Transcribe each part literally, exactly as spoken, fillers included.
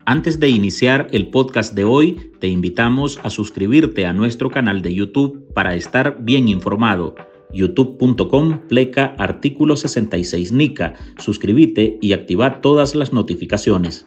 Antes de iniciar el podcast de hoy, te invitamos a suscribirte a nuestro canal de YouTube para estar bien informado. youtube punto com pleca artículo sesenta y seis Nica. Suscríbete y activa todas las notificaciones.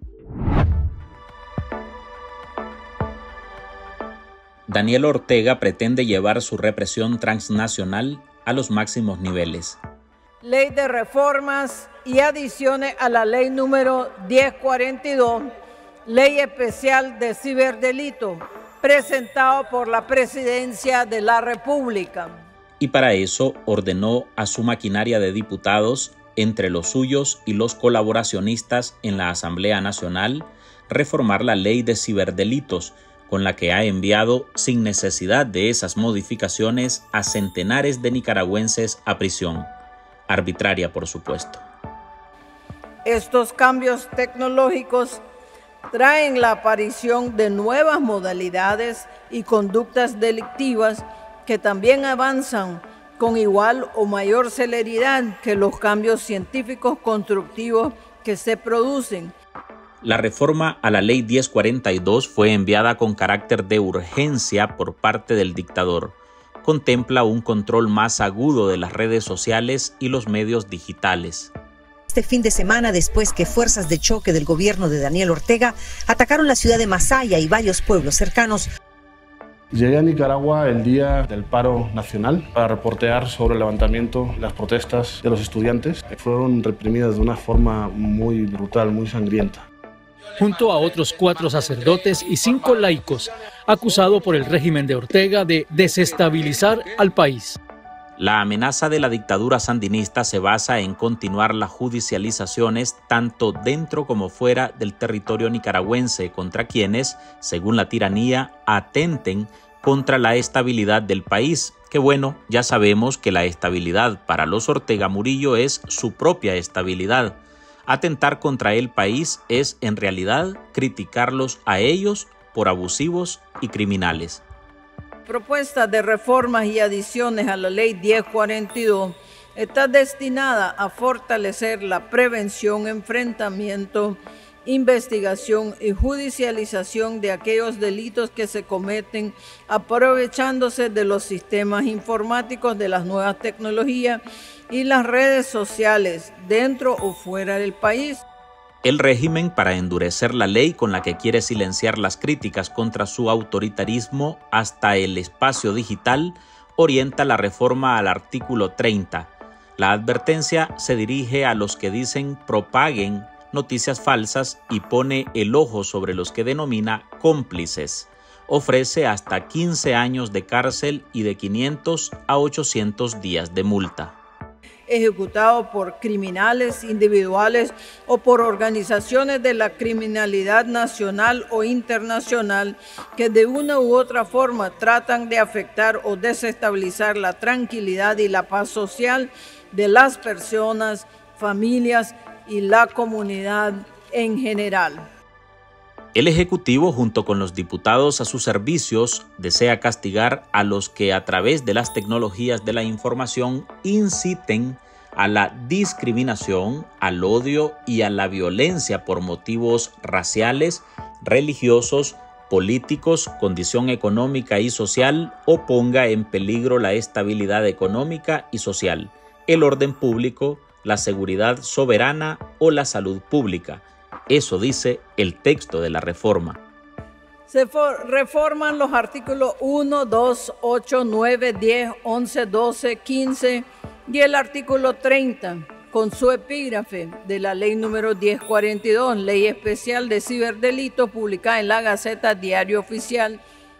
Daniel Ortega pretende llevar su represión transnacional a los máximos niveles. Ley de reformas y adiciones a la ley número diez cuarenta y dos, ley especial de ciberdelito, presentado por la Presidencia de la República. Y para eso ordenó a su maquinaria de diputados, entre los suyos y los colaboracionistas en la Asamblea Nacional, reformar la ley de ciberdelitos, con la que ha enviado, sin necesidad de esas modificaciones, a centenares de nicaragüenses a prisión. Arbitraria, por supuesto. Estos cambios tecnológicos traen la aparición de nuevas modalidades y conductas delictivas que también avanzan con igual o mayor celeridad que los cambios científicos constructivos que se producen. La reforma a la ley diez cuarenta y dos fue enviada con carácter de urgencia por parte del dictador. Contempla un control más agudo de las redes sociales y los medios digitales. Este fin de semana, después que fuerzas de choque del gobierno de Daniel Ortega atacaron la ciudad de Masaya y varios pueblos cercanos. Llegué a Nicaragua el día del paro nacional para reportear sobre el levantamiento, las protestas de los estudiantes, que fueron reprimidas de una forma muy brutal, muy sangrienta. Junto a otros cuatro sacerdotes y cinco laicos, acusado por el régimen de Ortega de desestabilizar al país. La amenaza de la dictadura sandinista se basa en continuar las judicializaciones tanto dentro como fuera del territorio nicaragüense contra quienes, según la tiranía, atenten contra la estabilidad del país, que bueno, ya sabemos que la estabilidad para los Ortega Murillo es su propia estabilidad. Atentar contra el país es, en realidad, criticarlos a ellos por abusivos y criminales. Propuesta de reformas y adiciones a la ley diez cuarenta y dos está destinada a fortalecer la prevención, enfrentamiento, investigación y judicialización de aquellos delitos que se cometen aprovechándose de los sistemas informáticos, de las nuevas tecnologías y las redes sociales dentro o fuera del país. El régimen, para endurecer la ley con la que quiere silenciar las críticas contra su autoritarismo hasta el espacio digital, orienta la reforma al artículo treinta. La advertencia se dirige a los que dicen propaguen noticias falsas y pone el ojo sobre los que denomina cómplices. Ofrece hasta quince años de cárcel y de quinientos a ochocientos días de multa. Ejecutado por criminales individuales o por organizaciones de la criminalidad nacional o internacional que de una u otra forma tratan de afectar o desestabilizar la tranquilidad y la paz social de las personas, familias y la comunidad en general. El Ejecutivo, junto con los diputados a sus servicios, desea castigar a los que a través de las tecnologías de la información inciten a la discriminación, al odio y a la violencia por motivos raciales, religiosos, políticos, condición económica y social, o ponga en peligro la estabilidad económica y social, el orden público, la seguridad soberana o la salud pública. Eso dice el texto de la reforma. Se reforman los artículos uno, dos, ocho, nueve, diez, once, doce, quince y el artículo treinta, con su epígrafe de la ley número diez cuarenta y dos, ley especial de ciberdelitos, publicada en la Gaceta Diario Oficial.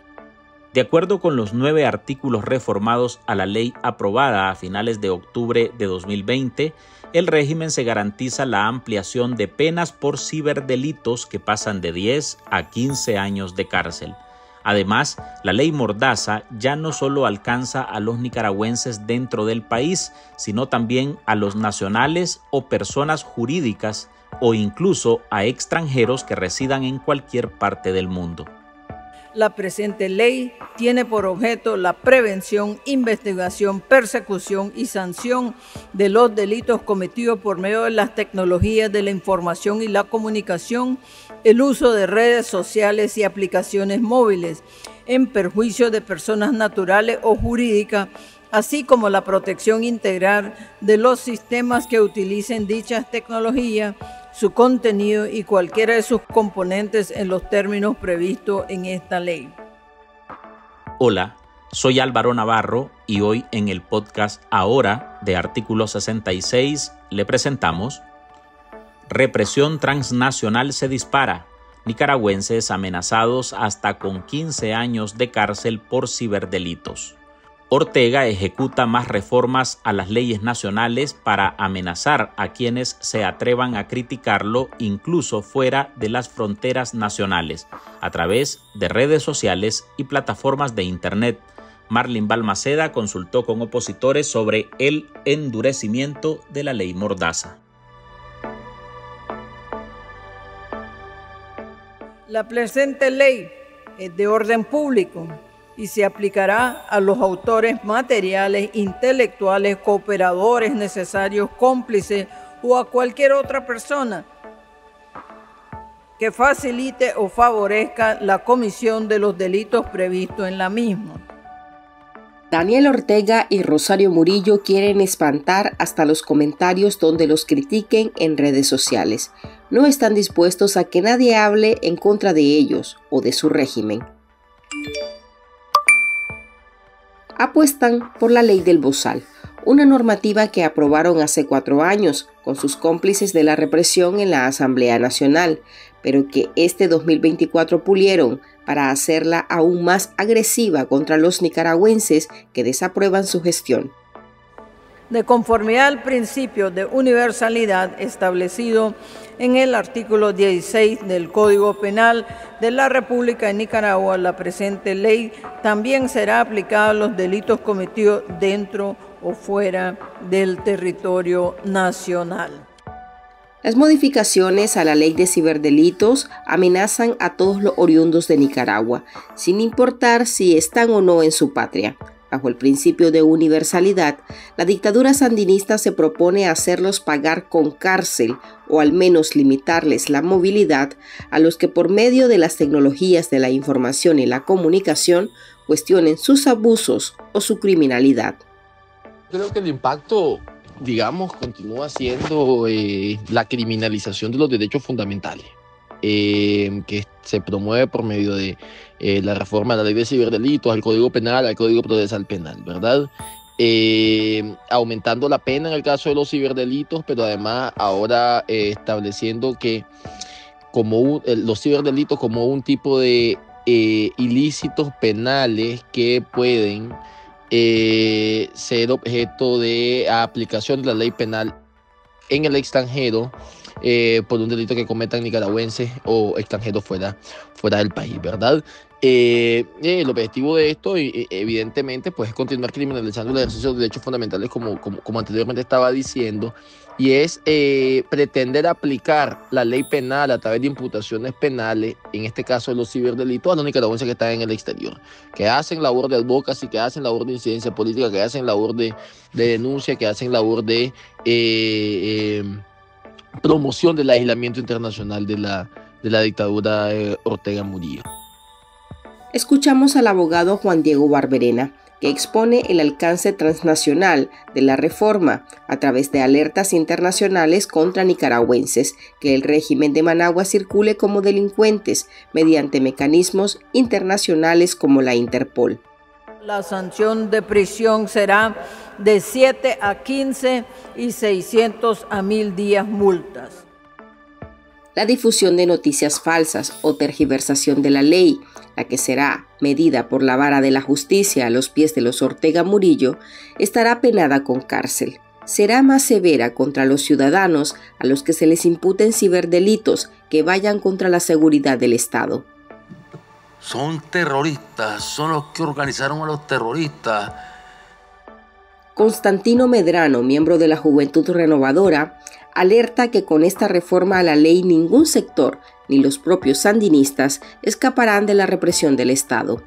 De acuerdo con los nueve artículos reformados a la ley aprobada a finales de octubre de dos mil veinte, el régimen se garantiza la ampliación de penas por ciberdelitos que pasan de diez a quince años de cárcel. Además, la ley Mordaza ya no solo alcanza a los nicaragüenses dentro del país, sino también a los nacionales o personas jurídicas o incluso a extranjeros que residan en cualquier parte del mundo. La presente ley tiene por objeto la prevención, investigación, persecución y sanción de los delitos cometidos por medio de las tecnologías de la información y la comunicación, el uso de redes sociales y aplicaciones móviles en perjuicio de personas naturales o jurídicas, así como la protección integral de los sistemas que utilicen dichas tecnologías, su contenido y cualquiera de sus componentes en los términos previstos en esta ley. Hola, soy Álvaro Navarro y hoy en el podcast Ahora de Artículo sesenta y seis le presentamos: Represión transnacional se dispara. Nicaragüenses amenazados hasta con quince años de cárcel por ciberdelitos. Ortega ejecuta más reformas a las leyes nacionales para amenazar a quienes se atrevan a criticarlo incluso fuera de las fronteras nacionales, a través de redes sociales y plataformas de Internet. Marlin Balmaceda consultó con opositores sobre el endurecimiento de la ley Mordaza. La presente ley es de orden público y se aplicará a los autores materiales, intelectuales, cooperadores necesarios, cómplices o a cualquier otra persona que facilite o favorezca la comisión de los delitos previstos en la misma. Daniel Ortega y Rosario Murillo quieren espantar hasta los comentarios donde los critiquen en redes sociales. No están dispuestos a que nadie hable en contra de ellos o de su régimen. Apuestan por la ley del bozal, una normativa que aprobaron hace cuatro años con sus cómplices de la represión en la Asamblea Nacional, pero que este dos mil veinticuatro pulieron para hacerla aún más agresiva contra los nicaragüenses que desaprueban su gestión. De conformidad al principio de universalidad establecido en el artículo dieciséis del Código Penal de la República de Nicaragua, la presente ley también será aplicada a los delitos cometidos dentro o fuera del territorio nacional. Las modificaciones a la ley de ciberdelitos amenazan a todos los oriundos de Nicaragua, sin importar si están o no en su patria. Bajo el principio de universalidad, la dictadura sandinista se propone hacerlos pagar con cárcel o al menos limitarles la movilidad a los que por medio de las tecnologías de la información y la comunicación cuestionen sus abusos o su criminalidad. Creo que el impacto, digamos, continúa siendo eh, la criminalización de los derechos fundamentales, eh, que se promueve por medio de eh, la reforma de la ley de ciberdelitos, al Código Penal, al Código Procesal Penal, ¿verdad? Eh, aumentando la pena en el caso de los ciberdelitos, pero además ahora eh, estableciendo que como un, eh, los ciberdelitos como un tipo de eh, ilícitos penales que pueden Eh, ser objeto de aplicación de la ley penal en el extranjero eh, por un delito que cometan nicaragüenses o extranjeros fuera, fuera del país, ¿verdad? Eh, el objetivo de esto, evidentemente, pues es continuar criminalizando el ejercicio de derechos fundamentales como, como, como anteriormente estaba diciendo, y es eh, pretender aplicar la ley penal a través de imputaciones penales, en este caso de los ciberdelitos, a los nicaragüenses que están en el exterior, que hacen labor de advocacy, que hacen labor de incidencia política, que hacen labor de, de denuncia, que hacen labor de eh, eh, promoción del aislamiento internacional de la, de la dictadura eh, Ortega Murillo. Escuchamos al abogado Juan Diego Barberena, que expone el alcance transnacional de la reforma a través de alertas internacionales contra nicaragüenses, que el régimen de Managua circule como delincuentes mediante mecanismos internacionales como la Interpol. La sanción de prisión será de siete a quince y seiscientos a mil días multas. La difusión de noticias falsas o tergiversación de la ley, la que será medida por la vara de la justicia a los pies de los Ortega Murillo, estará penada con cárcel. Será más severa contra los ciudadanos a los que se les imputen ciberdelitos que vayan contra la seguridad del Estado. Son terroristas, son los que organizaron a los terroristas. Constantino Medrano, miembro de la Juventud Renovadora, alerta que con esta reforma a la ley ningún sector, ni los propios sandinistas, escaparán de la represión del Estado.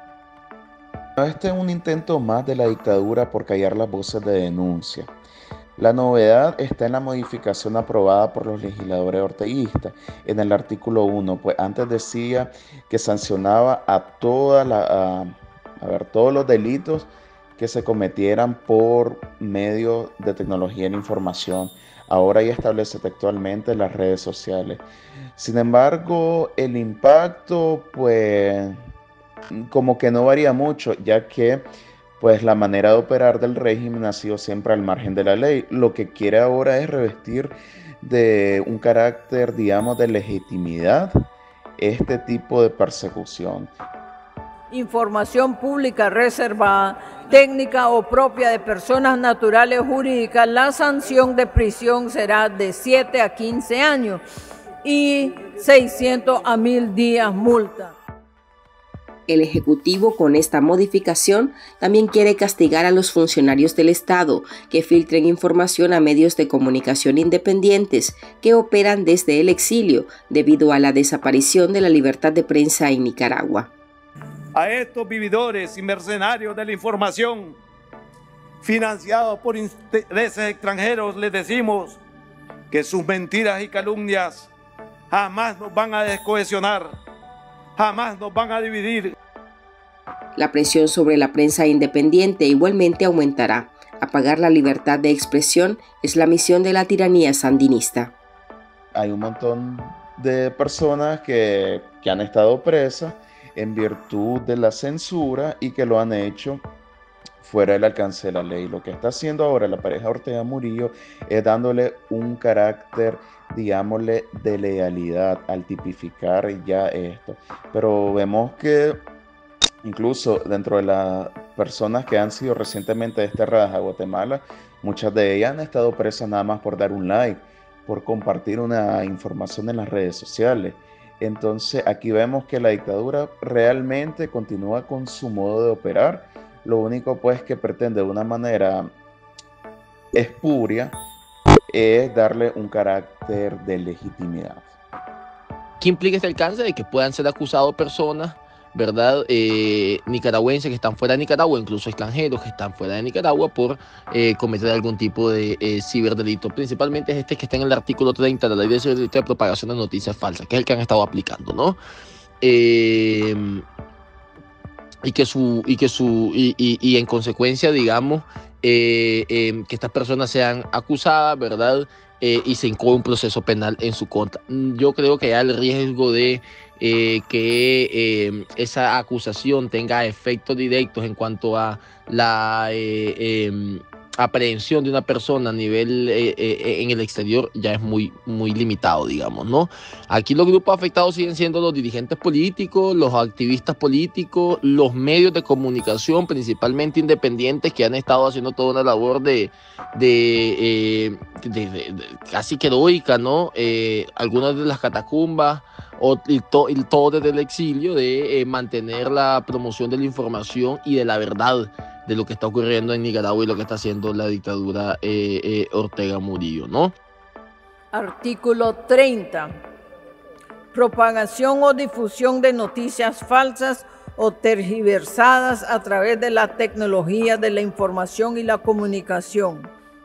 Este es un intento más de la dictadura por callar las voces de denuncia. La novedad está en la modificación aprobada por los legisladores orteguistas en el artículo uno, pues antes decía que sancionaba a, toda la, a, a ver, todos los delitos que se cometieran por medio de tecnología en información. Ahora ya establece textualmente las redes sociales. Sin embargo, el impacto, pues, como que no varía mucho, ya que pues la manera de operar del régimen ha sido siempre al margen de la ley. Lo que quiere ahora es revestir de un carácter, digamos, de legitimidad este tipo de persecución. Información pública reservada, técnica o propia de personas naturales o jurídicas, la sanción de prisión será de siete a quince años y seiscientos a mil días multa. El Ejecutivo, con esta modificación, también quiere castigar a los funcionarios del Estado que filtren información a medios de comunicación independientes que operan desde el exilio debido a la desaparición de la libertad de prensa en Nicaragua. A estos vividores y mercenarios de la información, financiados por intereses extranjeros, les decimos que sus mentiras y calumnias jamás nos van a descohesionar, jamás nos van a dividir. La presión sobre la prensa independiente igualmente aumentará. Apagar la libertad de expresión es la misión de la tiranía sandinista. Hay un montón de personas que, que han estado presas en virtud de la censura y que lo han hecho fuera del alcance de la ley. Lo que está haciendo ahora la pareja Ortega Murillo es dándole un carácter, digámosle, de legalidad al tipificar ya esto. Pero vemos que incluso dentro de las personas que han sido recientemente desterradas a Guatemala, muchas de ellas han estado presas nada más por dar un like, por compartir una información en las redes sociales. Entonces aquí vemos que la dictadura realmente continúa con su modo de operar. Lo único pues que pretende de una manera espuria es darle un carácter de legitimidad. ¿Qué implica este alcance de que puedan ser acusados personas, verdad, eh, nicaragüenses que están fuera de Nicaragua, incluso extranjeros que están fuera de Nicaragua por eh, cometer algún tipo de eh, ciberdelito? Principalmente es este que está en el artículo treinta de la ley de ciberdelito de propagación de noticias falsas, que es el que han estado aplicando, ¿no? Eh, y que su y que su y, y, y en consecuencia, digamos, eh, eh, que estas personas sean acusadas, verdad, eh, y se incoe un proceso penal en su contra. Yo creo que hay el riesgo de eh, que eh, esa acusación tenga efectos directos en cuanto a la eh, eh, aprehensión de una persona a nivel eh, eh, en el exterior, ya es muy, muy limitado, digamos, ¿no? Aquí los grupos afectados siguen siendo los dirigentes políticos, los activistas políticos, los medios de comunicación, principalmente independientes, que han estado haciendo toda una labor de, de, eh, de, de, de casi que heroica, ¿no? Eh, algunas de las catacumbas, o, y, to, y todo desde el exilio, de eh, mantener la promoción de la información y de la verdad de lo que está ocurriendo en Nicaragua y lo que está haciendo la dictadura eh, eh, Ortega Murillo, ¿no? Artículo treinta. Propagación o difusión de noticias falsas o tergiversadas a través de la tecnología de la información y la comunicación.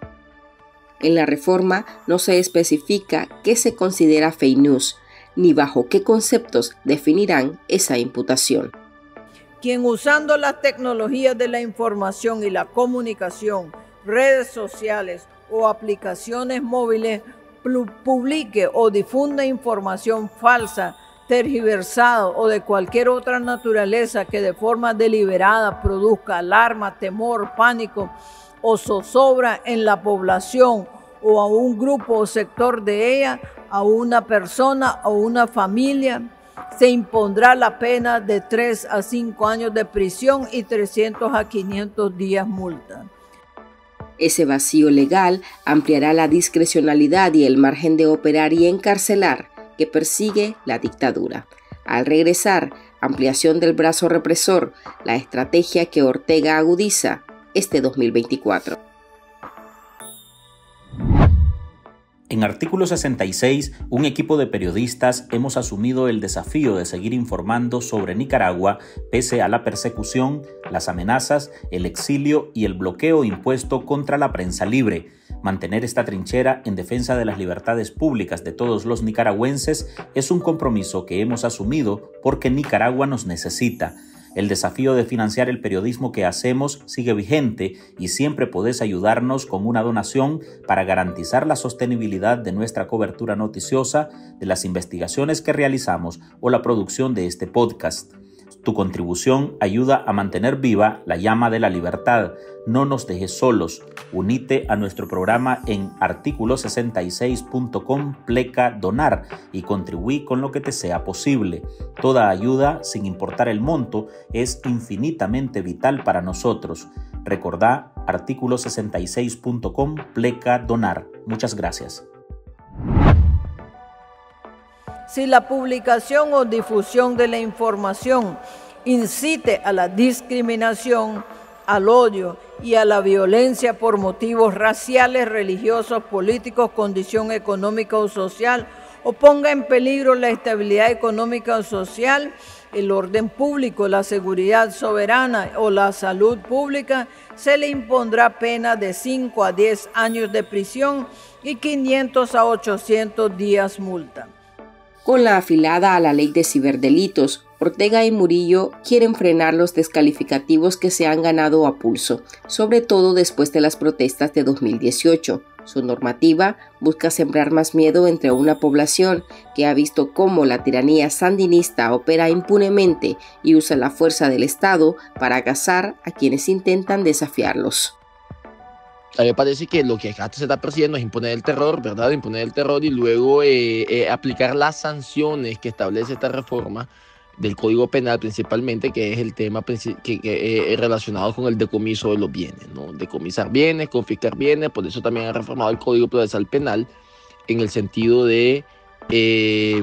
En la reforma no se especifica qué se considera fake news, ni bajo qué conceptos definirán esa imputación. Quien usando las tecnologías de la información y la comunicación, redes sociales o aplicaciones móviles, publique o difunda información falsa, tergiversada o de cualquier otra naturaleza que de forma deliberada produzca alarma, temor, pánico o zozobra en la población o a un grupo o sector de ella, a una persona o una familia, se impondrá la pena de tres a cinco años de prisión y trescientos a quinientos días multa. Ese vacío legal ampliará la discrecionalidad y el margen de operar y encarcelar que persigue la dictadura. Al regresar, ampliación del brazo represor, la estrategia que Ortega agudiza este dos mil veinticuatro. En Artículo sesenta y seis, un equipo de periodistas hemos asumido el desafío de seguir informando sobre Nicaragua pese a la persecución, las amenazas, el exilio y el bloqueo impuesto contra la prensa libre. Mantener esta trinchera en defensa de las libertades públicas de todos los nicaragüenses es un compromiso que hemos asumido porque Nicaragua nos necesita. El desafío de financiar el periodismo que hacemos sigue vigente y siempre podés ayudarnos con una donación para garantizar la sostenibilidad de nuestra cobertura noticiosa, de las investigaciones que realizamos o la producción de este podcast. Tu contribución ayuda a mantener viva la llama de la libertad. No nos dejes solos. Unite a nuestro programa en artículo sesenta y seis punto com pleca donar y contribuí con lo que te sea posible. Toda ayuda, sin importar el monto, es infinitamente vital para nosotros. Recordá artículo sesenta y seis punto com pleca donar. Muchas gracias. Si la publicación o difusión de la información incite a la discriminación, al odio y a la violencia por motivos raciales, religiosos, políticos, condición económica o social, o ponga en peligro la estabilidad económica o social, el orden público, la seguridad soberana o la salud pública, se le impondrá pena de cinco a diez años de prisión y quinientos a ochocientos días multa. Con la afilada a la ley de ciberdelitos, Ortega y Murillo quieren frenar los descalificativos que se han ganado a pulso, sobre todo después de las protestas de dos mil dieciocho. Su normativa busca sembrar más miedo entre una población que ha visto cómo la tiranía sandinista opera impunemente y usa la fuerza del Estado para cazar a quienes intentan desafiarlos. A mí me parece que lo que acá se está persiguiendo es imponer el terror, ¿verdad? Imponer el terror y luego eh, eh, aplicar las sanciones que establece esta reforma del Código Penal principalmente, que es el tema que, que, que, eh, relacionado con el decomiso de los bienes, ¿no? Decomisar bienes, confiscar bienes. Por eso también ha reformado el Código Procesal Penal en el sentido de... Eh,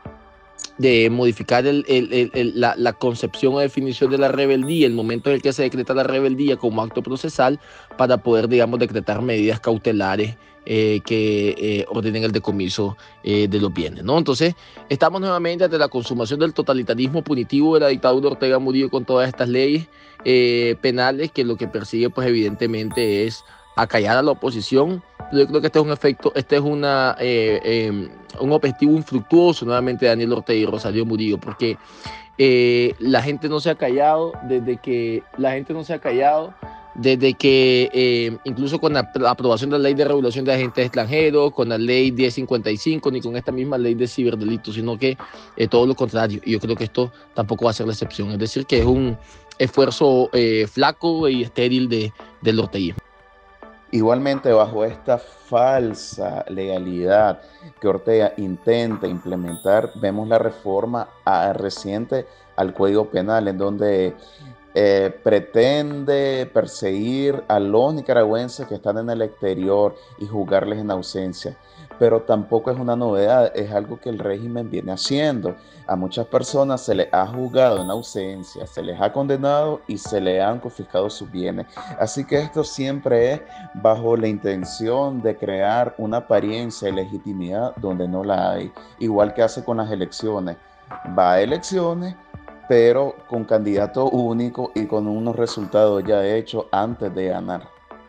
de modificar el, el, el, el, la, la concepción o definición de la rebeldía, el momento en el que se decreta la rebeldía como acto procesal, para poder, digamos, decretar medidas cautelares eh, que eh, ordenen el decomiso eh, de los bienes, ¿no? Entonces, estamos nuevamente ante la consumación del totalitarismo punitivo de la dictadura Ortega Murillo con todas estas leyes eh, penales que lo que persigue, pues, evidentemente es acallar a la oposición. Yo creo que este es un efecto, este es una, eh, eh, un objetivo infructuoso nuevamente de Daniel Ortega y Rosario Murillo, porque eh, la gente no se ha callado desde que la gente no se ha callado desde que eh, incluso con la aprobación de la ley de regulación de agentes extranjeros, con la ley diez cincuenta y cinco, ni con esta misma ley de ciberdelitos, sino que eh, todo lo contrario. Y yo creo que esto tampoco va a ser la excepción. Es decir, que es un esfuerzo eh, flaco y estéril de, del orteguismo. Igualmente, bajo esta falsa legalidad que Ortega intenta implementar, vemos la reforma a, reciente al Código Penal, en donde eh, pretende perseguir a los nicaragüenses que están en el exterior y juzgarles en ausencia. Pero tampoco es una novedad, es algo que el régimen viene haciendo. A muchas personas se les ha juzgado en ausencia, se les ha condenado y se les han confiscado sus bienes. Así que esto siempre es bajo la intención de crear una apariencia de legitimidad donde no la hay. Igual que hace con las elecciones. Va a elecciones, pero con candidato único y con unos resultados ya hechos antes de ganar.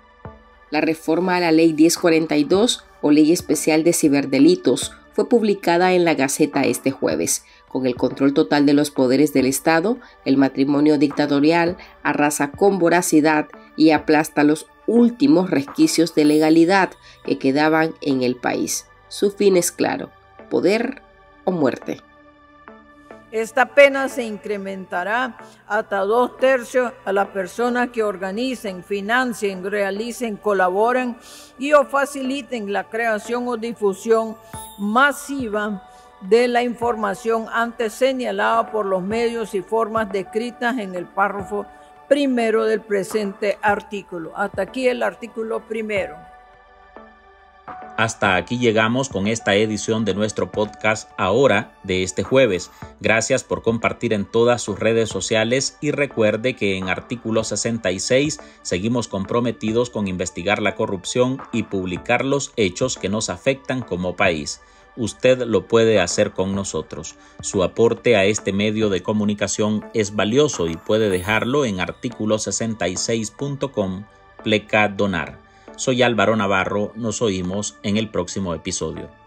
La reforma a la Ley diez cuarenta y dos o Ley Especial de Ciberdelitos fue publicada en la Gaceta este jueves. Con el control total de los poderes del Estado, el matrimonio dictatorial arrasa con voracidad y aplasta los últimos resquicios de legalidad que quedaban en el país. Su fin es claro: poder o muerte. Esta pena se incrementará hasta dos tercios a las personas que organicen, financien, realicen, colaboren y o faciliten la creación o difusión masiva de la información antes señalada por los medios y formas descritas en el párrafo primero del presente artículo. Hasta aquí el artículo primero. Hasta aquí llegamos con esta edición de nuestro podcast Ahora de este jueves. Gracias por compartir en todas sus redes sociales y recuerde que en Artículo sesenta y seis seguimos comprometidos con investigar la corrupción y publicar los hechos que nos afectan como país. Usted lo puede hacer con nosotros. Su aporte a este medio de comunicación es valioso y puede dejarlo en artículo sesenta y seis punto com, pleca donar. Soy Álvaro Navarro, nos oímos en el próximo episodio.